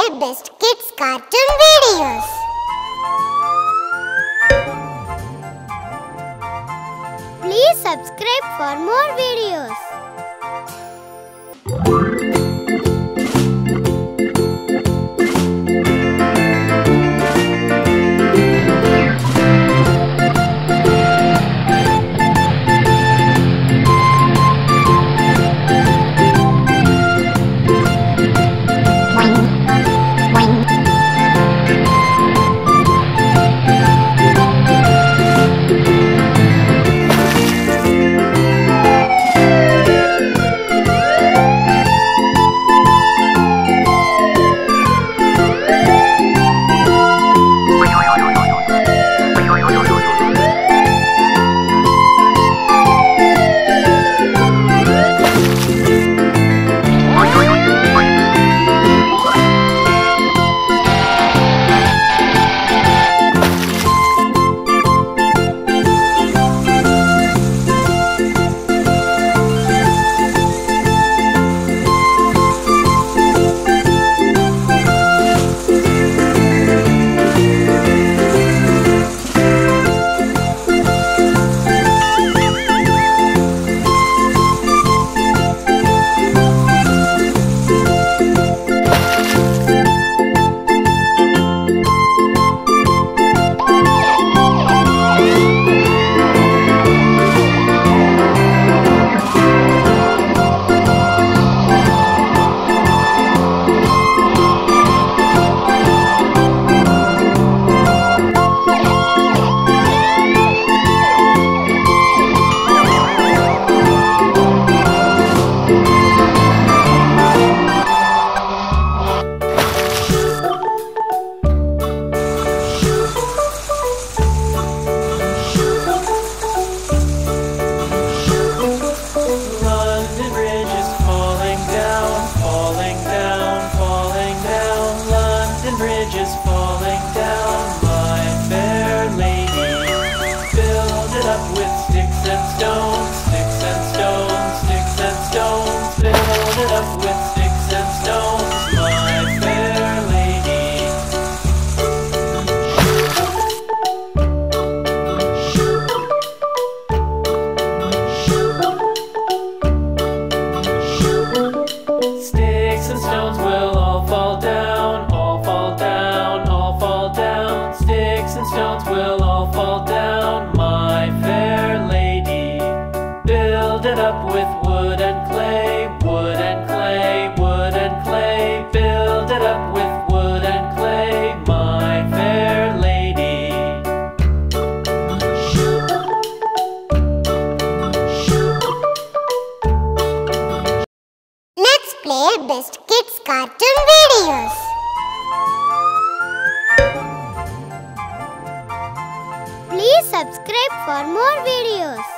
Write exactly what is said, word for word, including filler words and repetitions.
best kids cartoon videos. Please subscribe for more videos. Bridge is falling down, my fair lady. Build it up with sticks and stones, sticks and stones, sticks and stones. Build it up with sticks and stones, my fair lady. Sticks and stones will all fall down. Sticks and stones will all fall down, my fair lady. Build it up with wood and clay, wood and clay, wood and clay. Build it up with wood and clay, my fair lady. Let's play best kids cartoon videos. Please subscribe for more videos.